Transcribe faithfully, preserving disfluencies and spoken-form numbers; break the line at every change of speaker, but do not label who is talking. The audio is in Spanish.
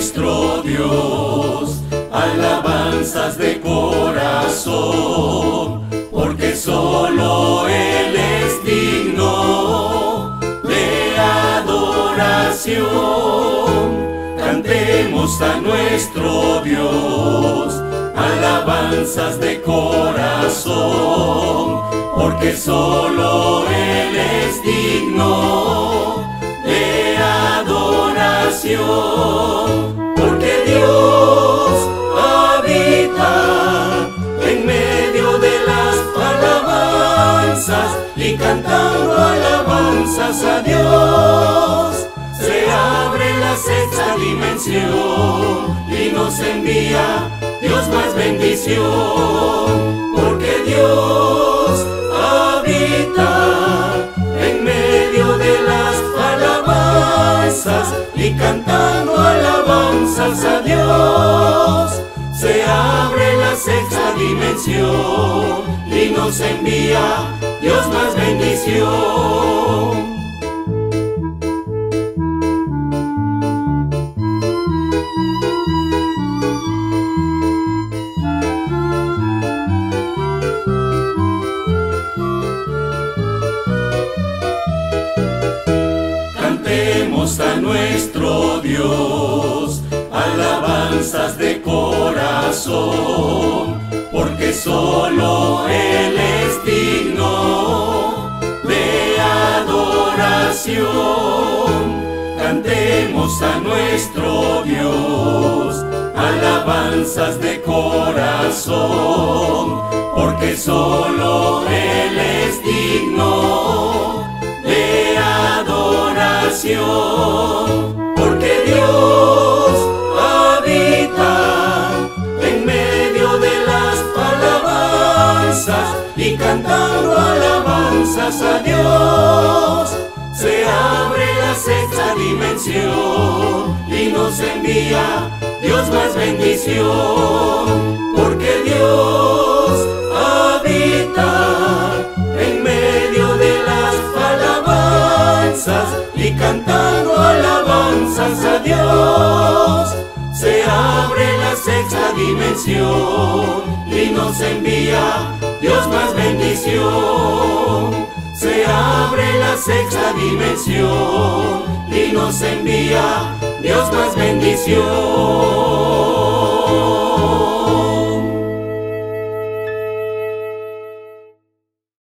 nuestro Dios, alabanzas de corazón, porque solo Él es digno de adoración. Cantemos a nuestro Dios, alabanzas de corazón, porque solo Él es digno de adoración. Porque Dios habita en medio de las alabanzas, y cantando alabanzas a Dios se abre la sexta dimensión y nos envía Dios más bendición. Porque Dios habita en medio de las alabanzas, y cantando alabanzas a Dios se abre la sexta dimensión y nos envía Dios más bendición. Cantemos a nuestro Dios, alabanzas de corazón, porque solo Él es digno de adoración. Cantemos a nuestro Dios, alabanzas de corazón, porque solo Él es digno de adoración. Porque Dios habita en medio de las alabanzas, y cantando alabanzas a Dios se abre la sexta dimensión y nos envía Dios más bendición. Porque Dios habita en medio de las alabanzas, y cantando alabanzas a Dios se abre la sexta dimensión y nos envía Dios más bendición. Se abre la sexta dimensión y nos envía Dios más bendición.